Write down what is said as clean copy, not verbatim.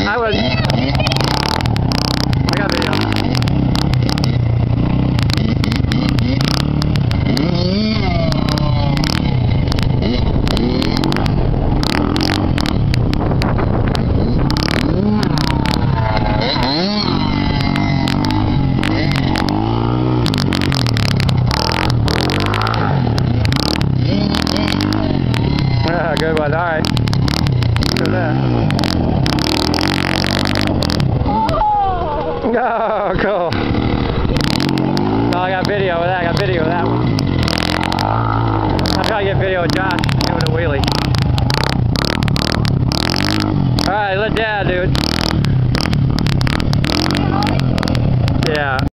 I was. I got video. Good one. All right. Look at that. Oh, cool. Oh, I got video of that. I got video of that one. I'm trying to get video of Josh doing a wheelie. All right, let down, dude. Yeah.